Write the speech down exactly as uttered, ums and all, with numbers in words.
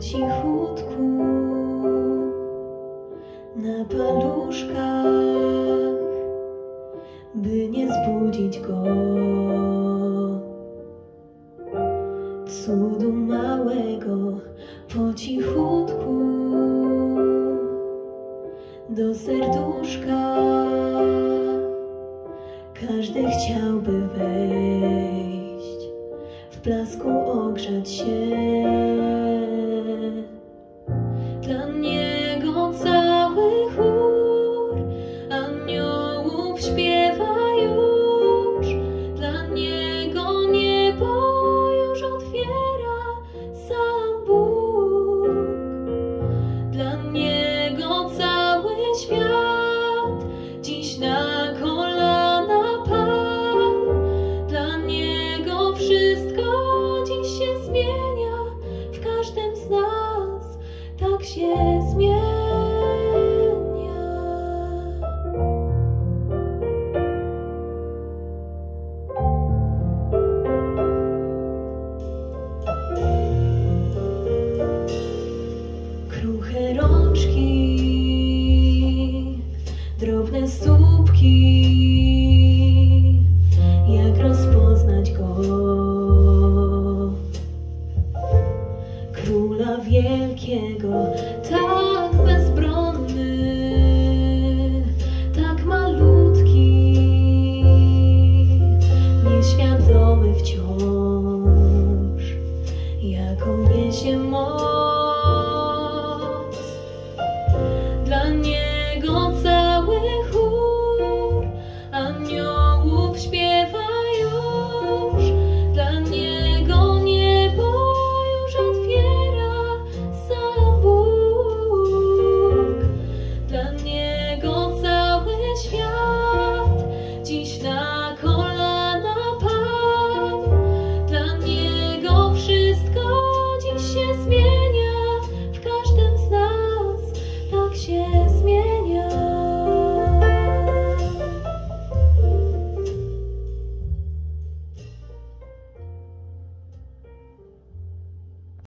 cichutku na paluszkach, by nie zbudzić go. Cudu małego po cichutku do serduszka. Każdy chciałby wejść, w blasku ogrzać się. Dla niego cały chór aniołów śpiewa już. Dla niego niebo już otwiera sam Bóg. Dla niego cały świat dziś na kolana padł. Dla niego wszystko dziś się zmienia, w każdym z nas tak się zmienia. Kruche rączki, drobne stópki, jak rozpoznać go? Króla wielkiego, tak bezbronny, tak malutki, nieświadomy wciąż, jaką niesie moc.